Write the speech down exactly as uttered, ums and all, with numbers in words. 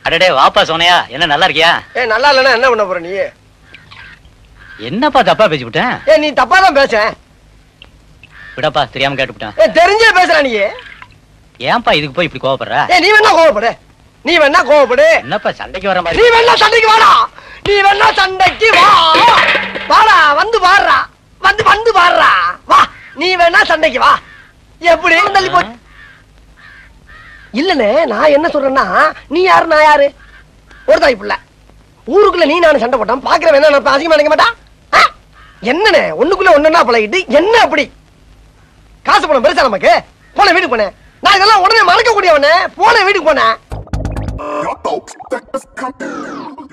அடடே வாப்பா சோனையா, என்ன நல்லா இருக்கியா? ஏ நல்லா இல்லைன்னா என்ன பண்ண போற நீ? என்னப்பா தப்பா பேசிவிட்டேன்? ஏ நீ தப்பா தான் பேச. விடப்பா, தெரியாம கேட்டுவிட்டேன். ஏ தெரிஞ்சே பேசுற நீ. ஏன்பா இதுக்கு போய் இப்படி கோவப்படுற? ஏ நீ வேணா கோவப்படு, நீ வேணா கோவப்படு. என்னப்பா சண்டைக்கு வர மாதிரி? நீ வேணா சண்டைக்கு வாடா, நீ வேணா சண்டைக்கு வா. வாடா, வந்து பாடுறா, வந்து வந்து பாடுறா, வா. நீ வேணா சண்டைக்கு வா. எப்படி தள்ளி போ. இல்லனே, நான் என்ன சொல்றேன்னா, நீ யாரு நான் யாரு? ஒரு தாய் புள்ள. ஊருக்குள்ள நீ நானும் சண்டை போட்டான் பாக்குற வேணா நான் அசிங்கமா நினைக்க மாட்டா? என்னண்ணே ஒண்ணுக்குள்ள ஒண்ணுன்னா பழகிட்டு என்ன அப்படி? காசு பணம் பெருசா நமக்கு? போன வீட்டுக்கு போனேன் நான், இதெல்லாம் உடனே மறக்க கூடியவனே. போன வீட்டுக்கு போனேன்.